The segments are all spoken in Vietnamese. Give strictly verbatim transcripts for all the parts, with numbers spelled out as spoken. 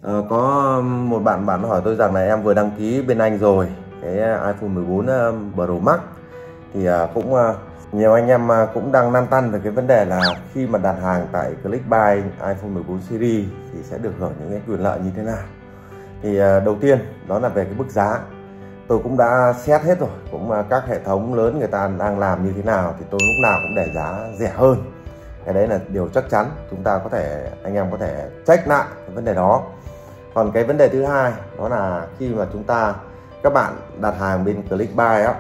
Ờ, có một bạn bạn hỏi tôi rằng là em vừa đăng ký bên anh rồi cái iPhone mười bốn Pro Max thì cũng nhiều anh em cũng đang lăn tăn về cái vấn đề là khi mà đặt hàng tại Clickbuy iPhone mười bốn series thì sẽ được hưởng những cái quyền lợi như thế nào. Thì đầu tiên đó là về cái mức giá, tôi cũng đã xét hết rồi, cũng các hệ thống lớn người ta đang làm như thế nào thì tôi lúc nào cũng để giá rẻ hơn. Cái đấy là điều chắc chắn, chúng ta có thể anh em có thể check lại cái vấn đề đó. Còn cái vấn đề thứ hai đó là khi mà chúng ta các bạn đặt hàng bên Clickbuy á,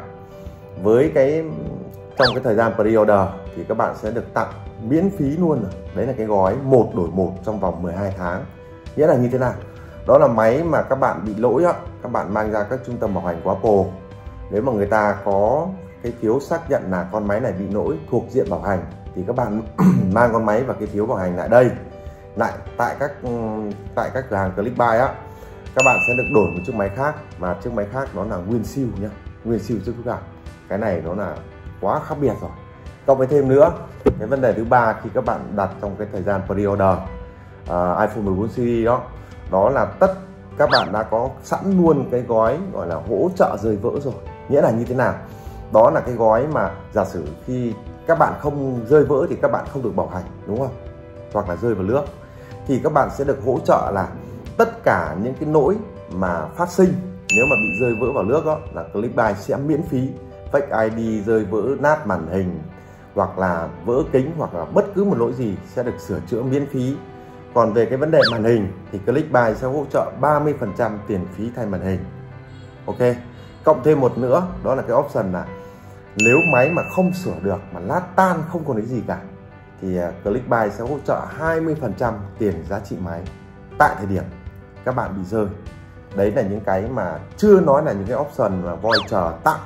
với cái trong cái thời gian pre-order thì các bạn sẽ được tặng miễn phí luôn rồi. Đấy là cái gói một đổi một trong vòng mười hai tháng. Nghĩa là như thế nào? Đó là máy mà các bạn bị lỗi á, các bạn mang ra các trung tâm bảo hành của Apple. Nếu mà người ta có cái phiếu xác nhận là con máy này bị lỗi thuộc diện bảo hành thì các bạn mang con máy và cái phiếu bảo hành lại đây, lại tại các tại các cửa hàng Clickbuy á, các bạn sẽ được đổi một chiếc máy khác, mà chiếc máy khác nó là nguyên siêu nhá, nguyên siêu chứ các bạn. Cái này nó là quá khác biệt rồi. Cộng với thêm nữa, cái vấn đề thứ ba khi các bạn đặt trong cái thời gian pre-order uh, iPhone mười bốn series đó, đó là tất các bạn đã có sẵn luôn cái gói gọi là hỗ trợ rơi vỡ rồi. Nghĩa là như thế nào? Đó là cái gói mà giả sử khi các bạn không rơi vỡ thì các bạn không được bảo hành, đúng không? Hoặc là rơi vào nước thì các bạn sẽ được hỗ trợ là tất cả những cái lỗi mà phát sinh nếu mà bị rơi vỡ vào nước đó là Clickbuy sẽ miễn phí. Fake i đê, rơi vỡ nát màn hình hoặc là vỡ kính hoặc là bất cứ một lỗi gì sẽ được sửa chữa miễn phí. Còn về cái vấn đề màn hình thì Clickbuy sẽ hỗ trợ ba mươi phần trăm tiền phí thay màn hình. Ok. Cộng thêm một nữa đó là cái option là nếu máy mà không sửa được mà lát tan không còn cái gì cả thì Clickbuy sẽ hỗ trợ hai mươi phần trăm tiền giá trị máy tại thời điểm các bạn bị rơi. Đấy là những cái mà chưa nói là những cái option là voucher tặng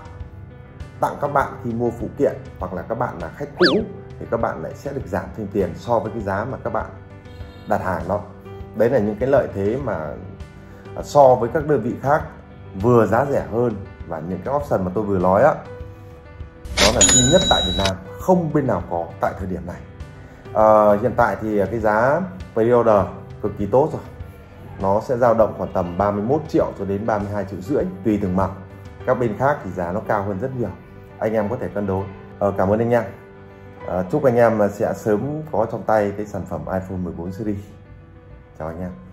tặng các bạn khi mua phụ kiện, hoặc là các bạn là khách cũ thì các bạn lại sẽ được giảm thêm tiền so với cái giá mà các bạn đặt hàng đó. Đấy là những cái lợi thế mà so với các đơn vị khác vừa giá rẻ hơn, và những cái option mà tôi vừa nói á, đó là duy nhất tại Việt Nam, không bên nào có tại thời điểm này. À, hiện tại thì cái giá pre-order cực kỳ tốt rồi, nó sẽ dao động khoảng tầm ba mươi mốt triệu cho đến ba mươi hai triệu rưỡi tùy từng mặt. Các bên khác thì giá nó cao hơn rất nhiều, anh em có thể cân đối. À, cảm ơn anh em. À, chúc anh em sẽ sớm có trong tay cái sản phẩm iPhone mười bốn series. Chào anh em.